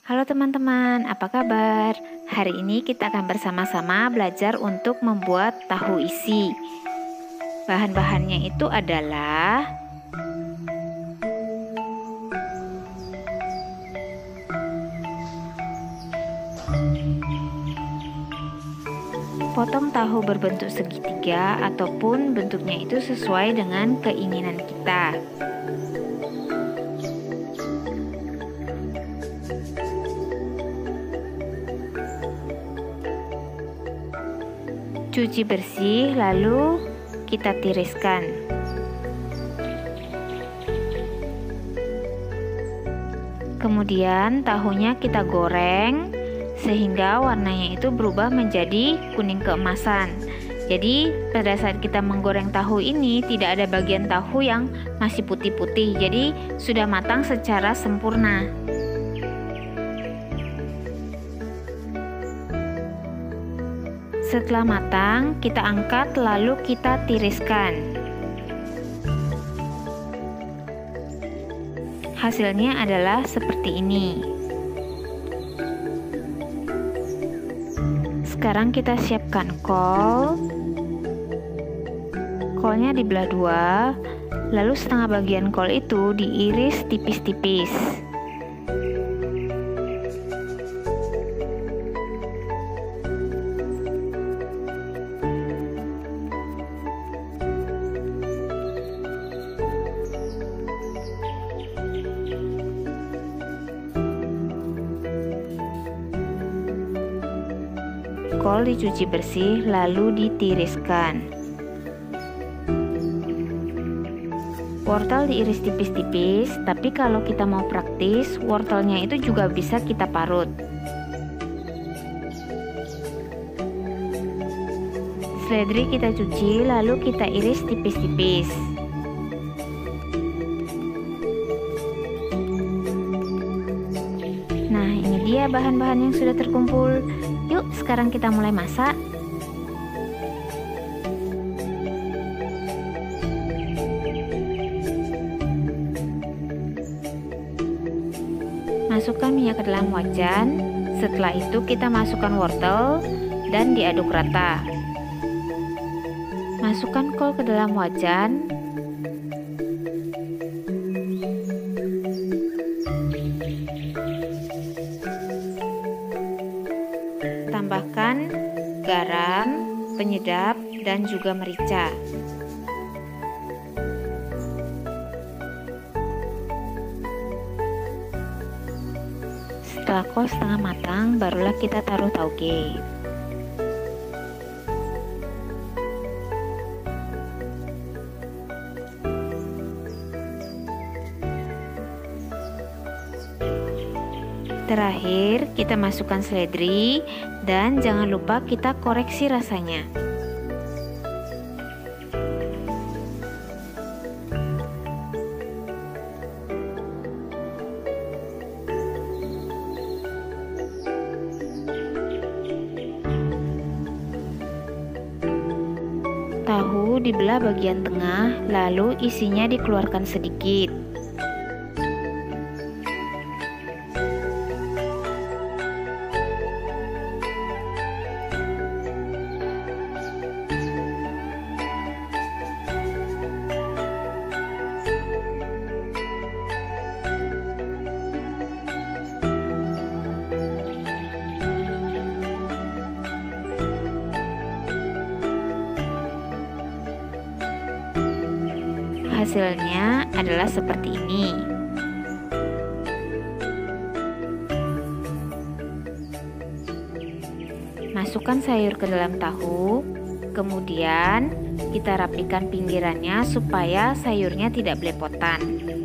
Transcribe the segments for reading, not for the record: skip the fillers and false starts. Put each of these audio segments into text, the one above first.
Halo teman-teman, apa kabar? Hari ini kita akan bersama-sama belajar untuk membuat tahu isi. Bahan-bahannya itu adalah potong tahu berbentuk segitiga ataupun bentuknya itu sesuai dengan keinginan kita. Cuci bersih, lalu kita tiriskan. Kemudian tahunya kita goreng sehingga warnanya itu berubah menjadi kuning keemasan. Jadi pada saat kita menggoreng tahu ini tidak ada bagian tahu yang masih putih-putih. Jadi sudah matang secara sempurna. Setelah matang, kita angkat lalu kita tiriskan. Hasilnya adalah seperti ini. Sekarang kita siapkan kol. Kolnya dibelah dua, lalu setengah bagian kol itu diiris tipis-tipis. Kol dicuci bersih lalu ditiriskan. Wortel diiris tipis-tipis, tapi kalau kita mau praktis, wortelnya itu juga bisa kita parut. Seledri kita cuci lalu kita iris tipis-tipis. Nah, ini dia bahan-bahan yang sudah terkumpul. Yuk, sekarang kita mulai masak. Masukkan minyak ke dalam wajan. Setelah itu kita masukkan wortel dan diaduk rata. Masukkan kol ke dalam wajan. Tambahkan garam, penyedap, dan juga merica. Setelah kol setengah matang, barulah kita taruh tauge. Terakhir, kita masukkan seledri dan jangan lupa kita koreksi rasanya. Tahu dibelah bagian tengah, lalu isinya dikeluarkan sedikit. Hasilnya adalah seperti ini. Masukkan sayur ke dalam tahu, kemudian kita rapikan pinggirannya supaya sayurnya tidak belepotan.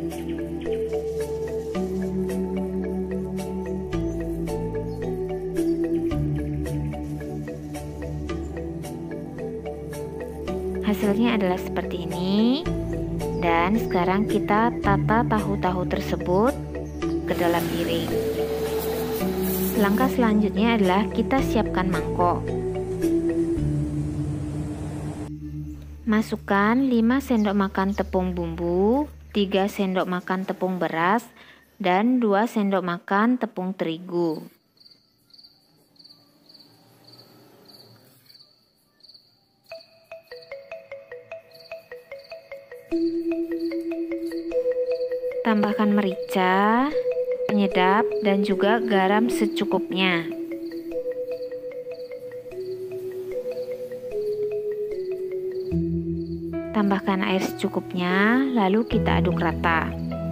Hasilnya adalah seperti ini. Dan sekarang kita tata tahu-tahu tersebut ke dalam piring. Langkah selanjutnya adalah kita siapkan mangkok. Masukkan 5 sendok makan tepung bumbu, 3 sendok makan tepung beras, dan 2 sendok makan tepung terigu. Tambahkan merica, penyedap, dan juga garam secukupnya. Tambahkan air secukupnya, lalu kita aduk rata.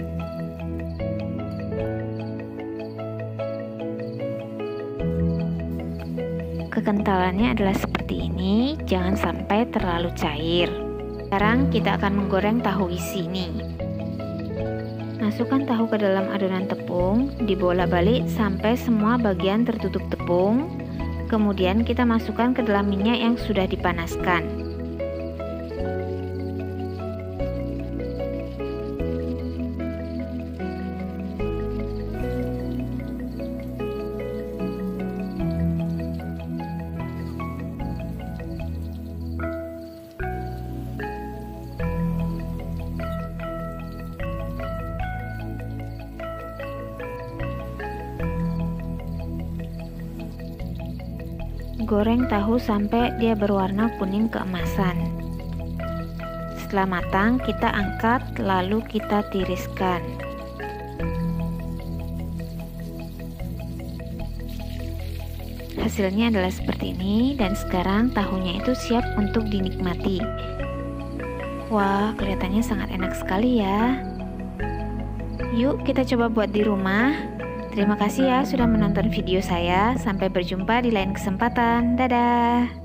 Kekentalannya adalah seperti ini, jangan sampai terlalu cair. Sekarang kita akan menggoreng tahu isi ini. Masukkan tahu ke dalam adonan tepung, dibolak-balik sampai semua bagian tertutup tepung. Kemudian kita masukkan ke dalam minyak yang sudah dipanaskan. Goreng tahu sampai dia berwarna kuning keemasan. Setelah matang, kita angkat lalu kita tiriskan. Hasilnya adalah seperti ini, dan sekarang tahunya itu siap untuk dinikmati. Wah, kelihatannya sangat enak sekali ya. Yuk kita coba buat di rumah. Terima kasih ya sudah menonton video saya. Sampai berjumpa di lain kesempatan. Dadah.